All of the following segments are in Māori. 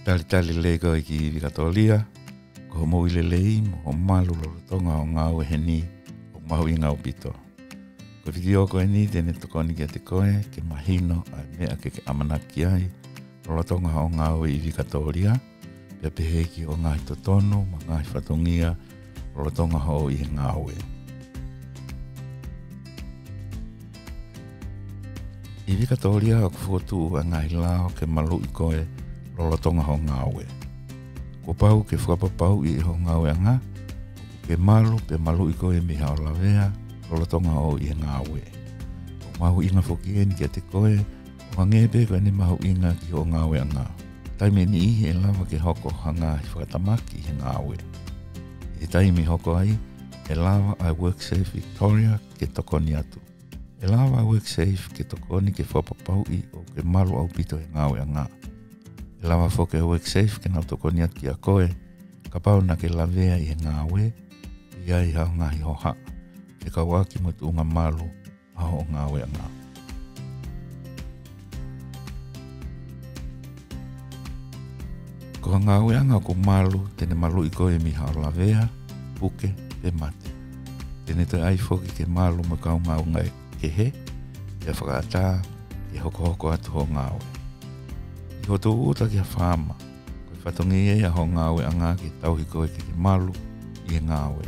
Tali lego ki vikatolia, ko mo ilelei mo malu lo tonga o ngau e heni o mau i ngau pito. Ko video ko eni tene tokoni ki te koe ke mahino a mea ke amanaki ai lo tonga o ngau i vikatolia, pia peheki o ngai totono, ma ngai whatongia lo tonga ho i ngau e. I vikatolia o kufotu a ngai lao ke malu i koe lo tonga ho ngau e. Ko pau ke whakapapau i ho ngau e anga, ke malu pe malu i koe mi hao lavea, lo tonga ho i ngau e. O mahu inga whoki eni ki te koe, o ngebe koe ni mahu inga ki ho ngau e anga. Taime ni ihi e lawa ke hoko hanga i whakatamaki i ngau e. E taimi hoko ai, e lawa ai WorkSafe Victoria ke tokoni atu. E lawa ai WorkSafe ke tokoni ke whapapau i o ke malu au pito e ngau e anga. E lawa foke WorkSafe ke nau tokoni atu ki a koe, ka pau na ke lavea i ngā we, i ai hao ngahi ho haa, ke kawaki mo tu unga malu a ho ngā we a ngā. Ko ngā we anga ko malu, tene malu i koe mi hao lavea, puke, pe mate. Tene te ai foki ke malu mo kau ngā unga ke he, ke whakaata, ke hoko atu ho ngā we. I hoto uta ki a whāma, koe whatongi e a ho ngāwe a ngā ki tauhi koe ki malu i e ngāwe.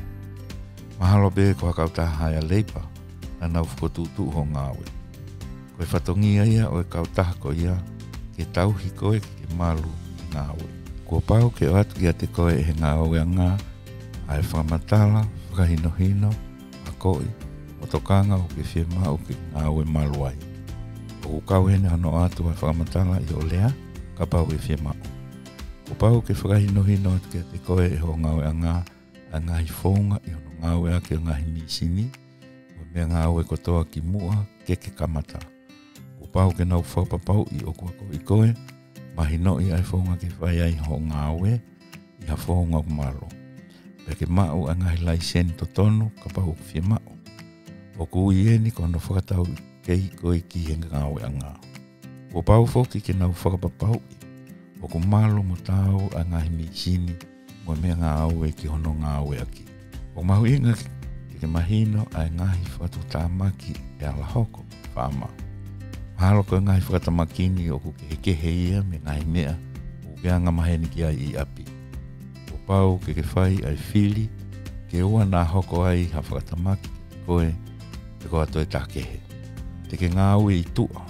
Mahalo be ko hakau taha a leipa, na nau whukotutu ho ngāwe. Koe whatongi e a o e kau taha ko ia, ki tauhi koe ki malu i ngāwe. Kua pau ke o atu ki a te koe e ngāwe a ngā, a e whamatala, whakahino, a koe, o tokanga o ke whiema o ki ngāwe malu ai. O kau hene ano atu a whakamatala i o lea, ka pau e whia mao. Ko pau ke whakahino atu ki a te koe e ho ngāwe a ngahi whonga i ono ngāwe a ki o ngahi misini, o mea ngāwe kotoa ki mua ke kamata. Ko pau ke nau whapapau i o kua ko i koe, mahino i ai whonga ke whai ai ho ngāwe i ha whonga o malo. Pe ke mao a ngahi laisen to tonu, ka pau ke whia mao. O ku ieni kono whakatau kei koe ki he ngāwe a ngā. Ko pau foki ke nau whakapapau i, o ko malo mo tau a ngahi misini, mo mea ngā aue ki hono ngāwe aki. O mahu inga ke mahino a ngahi whatu tāmaki e ala hoko, whāma. Mahalo ko ngahi whakatamakini o ku ke hekehe ia me ngahi mea, o keanga maheni ki ai i api. Ko pau ke whai ai whili, ke ua nā hoko ai ha whakatamaki ki koe, te koa toi tākehe. Te ke ngāwe i tua.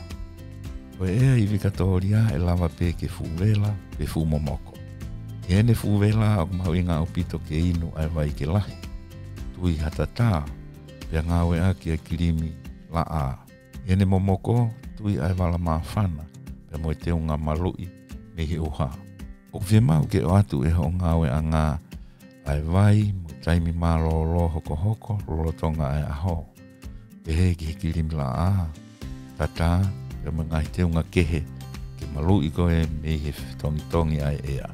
Ko ea i vikatoria e lava pe ke fuwela, pe fu momoko. Ke ene fuwela o mahu inga o pito ke inu ai vai ke lahi. Tui hatata, pe ngāwe a ki a kirimi la a. Ene momoko, tui ai wala mawhana, pe moe te unga malui me he uha. O whia mau ke o atu e ho ngāwe a ngā ai vai, mo taimi malo lo hoko, lolotonga ai aho. Pe he ki he kirimi la a, tata, ka mangai te unga kehe, ke malu i koe me he tongi ai ea.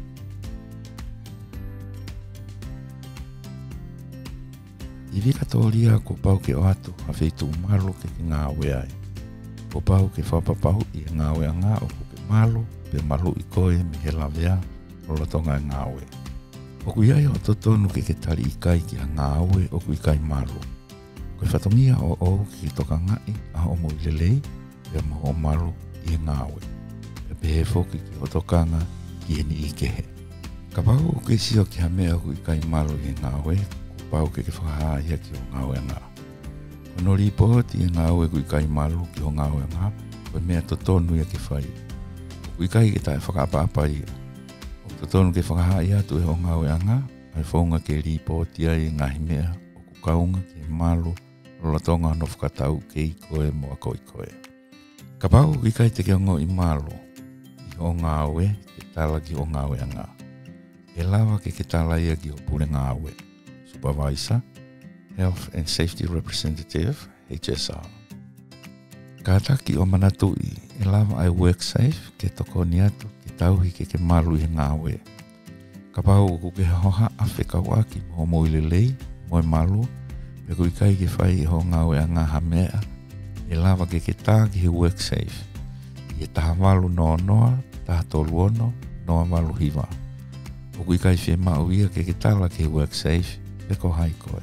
I vikatoria ko pau ke o atu, a wheitu malu ke ngā we ai. Ko pau ke whapapau i ngā we a ngā o ke malu, pe malu i koe me he lavea, lolotonga ngā we. O kui ai o totonu ke tari i kai ki a ngā we o kui kai malu. Koe whatongia o ki toka ngai a o mo ilelei, pe mo malu i ngāwe. Pe pehe foki ki o tokanga ki heni i kehe. Ka pau ke sio ki hamea hui kai malu i ngāwe, ko pau ke whakaha ia ki o ngāwe ngā. Ko no ripoti i ngāwe hui kai malu ki o ngāwe ngā, ko mea totonu ia ke whai. Hui kai ke tae whakapapa ia. O totonu ke whakaha ia tu e o ngāwe ngā, ai whaunga ke ripoti ai ngahi mea, o kukaunga ke malu, lolatonga no whakatau ke i koe mo a koe. Ka pau ki kai te keongo i malo, i o ngāwe, ke tala ki o ngāwe a ngā. E lawa ke tala ia ki o pule ngāwe, Supervisor, Health and Safety Representative, HSR. Ka ataki o manatui, e lawa ai WorkSafe, ke toko ni atu, ke tauhi ke malu i ngāwe. Ka pau ku ke hoha a whekawaki mo mo ilelei, mo e malu, pe kui kai ke whai i ho ngāwe a ngā hamea, e lava ke tā ki he WorkSafe. I e taha walu noa, taha tolu ono, noa malu hiwa. O kui kai whi mau ia ke tala ke WorkSafe, e ko hai koe.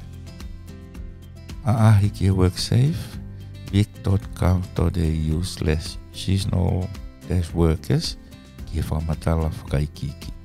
A ahi ke WorkSafe, vic.gov.au/seasonal-workers ki e whamatala whakaikiki.